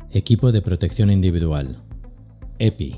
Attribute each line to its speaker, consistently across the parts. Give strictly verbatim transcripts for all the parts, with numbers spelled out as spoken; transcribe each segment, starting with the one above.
Speaker 1: Equipo de protección individual. EPI.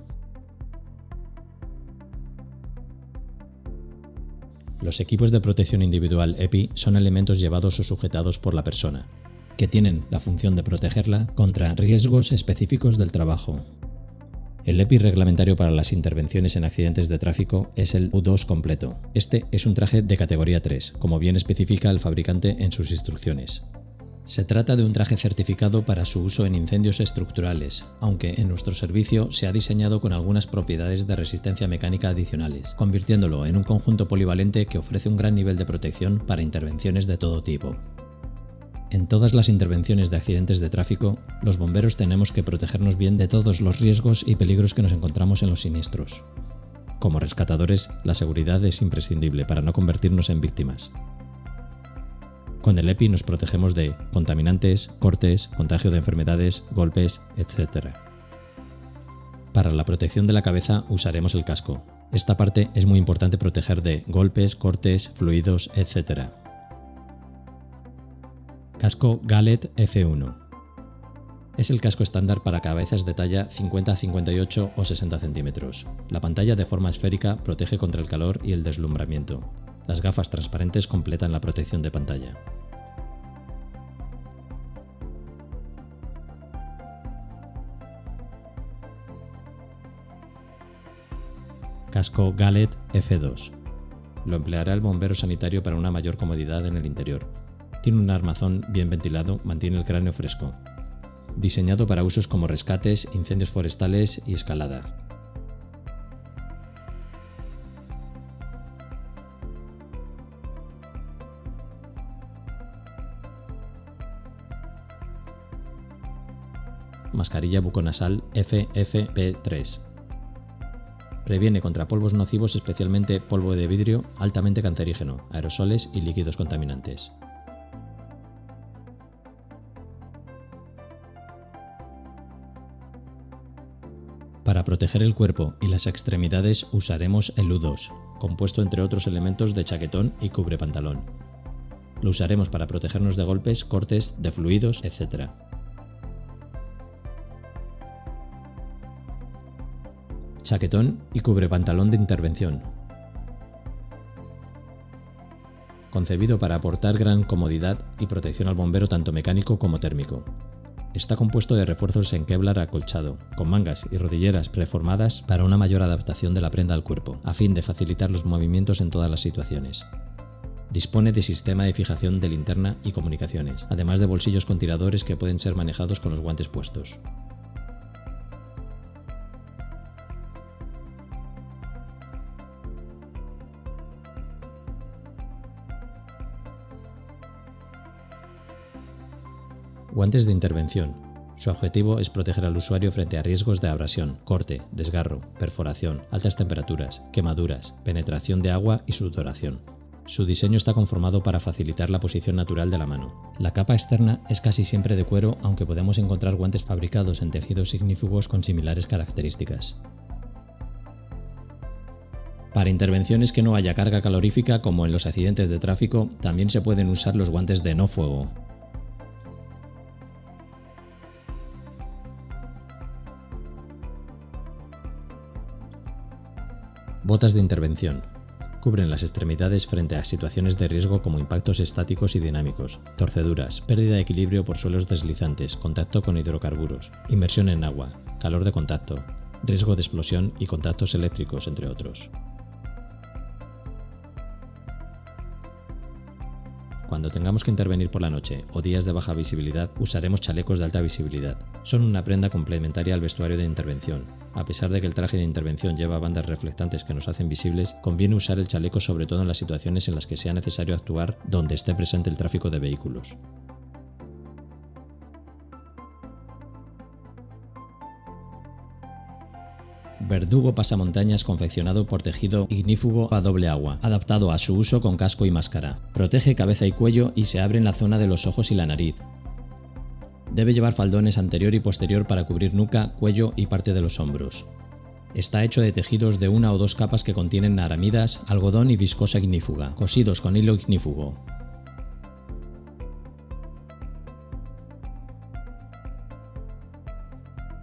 Speaker 1: Los equipos de protección individual EPI son elementos llevados o sujetados por la persona, que tienen la función de protegerla contra riesgos específicos del trabajo. El EPI reglamentario para las intervenciones en accidentes de tráfico es el U dos completo. Este es un traje de categoría tres, como bien especifica el fabricante en sus instrucciones. Se trata de un traje certificado para su uso en incendios estructurales, aunque en nuestro servicio se ha diseñado con algunas propiedades de resistencia mecánica adicionales, convirtiéndolo en un conjunto polivalente que ofrece un gran nivel de protección para intervenciones de todo tipo. En todas las intervenciones de accidentes de tráfico, los bomberos tenemos que protegernos bien de todos los riesgos y peligros que nos encontramos en los siniestros. Como rescatadores, la seguridad es imprescindible para no convertirnos en víctimas. Con el EPI nos protegemos de contaminantes, cortes, contagio de enfermedades, golpes, etcétera. Para la protección de la cabeza usaremos el casco. Esta parte es muy importante proteger de golpes, cortes, fluidos, etcétera. Casco Gallet F uno. Es el casco estándar para cabezas de talla cincuenta a cincuenta y ocho o sesenta centímetros. La pantalla de forma esférica protege contra el calor y el deslumbramiento. Las gafas transparentes completan la protección de pantalla. Casco Gallet F dos. Lo empleará el bombero sanitario para una mayor comodidad en el interior. Tiene un armazón bien ventilado, mantiene el cráneo fresco. Diseñado para usos como rescates, incendios forestales y escalada. Mascarilla buconasal F F P tres. Previene contra polvos nocivos, especialmente polvo de vidrio altamente cancerígeno, aerosoles y líquidos contaminantes. Para proteger el cuerpo y las extremidades usaremos el U dos, compuesto entre otros elementos de chaquetón y cubrepantalón. Lo usaremos para protegernos de golpes, cortes, de fluidos, etcétera. Chaquetón y cubrepantalón de intervención. Concebido para aportar gran comodidad y protección al bombero tanto mecánico como térmico. Está compuesto de refuerzos en Kevlar acolchado, con mangas y rodilleras preformadas para una mayor adaptación de la prenda al cuerpo, a fin de facilitar los movimientos en todas las situaciones. Dispone de sistema de fijación de linterna y comunicaciones, además de bolsillos con tiradores que pueden ser manejados con los guantes puestos. Guantes de intervención. Su objetivo es proteger al usuario frente a riesgos de abrasión, corte, desgarro, perforación, altas temperaturas, quemaduras, penetración de agua y sudoración. Su diseño está conformado para facilitar la posición natural de la mano. La capa externa es casi siempre de cuero, aunque podemos encontrar guantes fabricados en tejidos ignífugos con similares características. Para intervenciones que no haya carga calorífica, como en los accidentes de tráfico, también se pueden usar los guantes de no fuego. Botas de intervención. Cubren las extremidades frente a situaciones de riesgo como impactos estáticos y dinámicos, torceduras, pérdida de equilibrio por suelos deslizantes, contacto con hidrocarburos, inmersión en agua, calor de contacto, riesgo de explosión y contactos eléctricos, entre otros. Cuando tengamos que intervenir por la noche o días de baja visibilidad, usaremos chalecos de alta visibilidad. Son una prenda complementaria al vestuario de intervención. A pesar de que el traje de intervención lleva bandas reflectantes que nos hacen visibles, conviene usar el chaleco sobre todo en las situaciones en las que sea necesario actuar donde esté presente el tráfico de vehículos. Verdugo pasamontañas confeccionado por tejido ignífugo a doble agua, adaptado a su uso con casco y máscara. Protege cabeza y cuello y se abre en la zona de los ojos y la nariz. Debe llevar faldones anterior y posterior para cubrir nuca, cuello y parte de los hombros. Está hecho de tejidos de una o dos capas que contienen aramidas, algodón y viscosa ignífuga, cosidos con hilo ignífugo.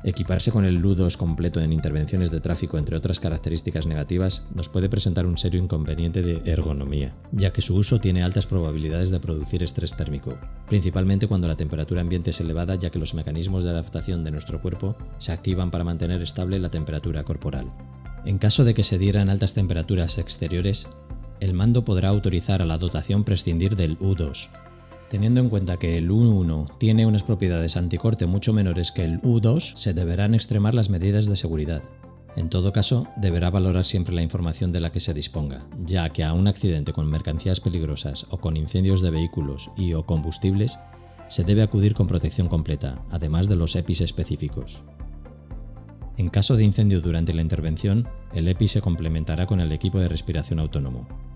Speaker 1: Equiparse con el U dos completo en intervenciones de tráfico, entre otras características negativas, nos puede presentar un serio inconveniente de ergonomía, ya que su uso tiene altas probabilidades de producir estrés térmico, principalmente cuando la temperatura ambiente es elevada, ya que los mecanismos de adaptación de nuestro cuerpo se activan para mantener estable la temperatura corporal. En caso de que se dieran altas temperaturas exteriores, el mando podrá autorizar a la dotación prescindir del U dos. Teniendo en cuenta que el U uno tiene unas propiedades anticorte mucho menores que el U dos, se deberán extremar las medidas de seguridad. En todo caso, deberá valorar siempre la información de la que se disponga, ya que a un accidente con mercancías peligrosas o con incendios de vehículos y o combustibles, se debe acudir con protección completa, además de los E P Is específicos. En caso de incendio durante la intervención, el E P I se complementará con el equipo de respiración autónomo.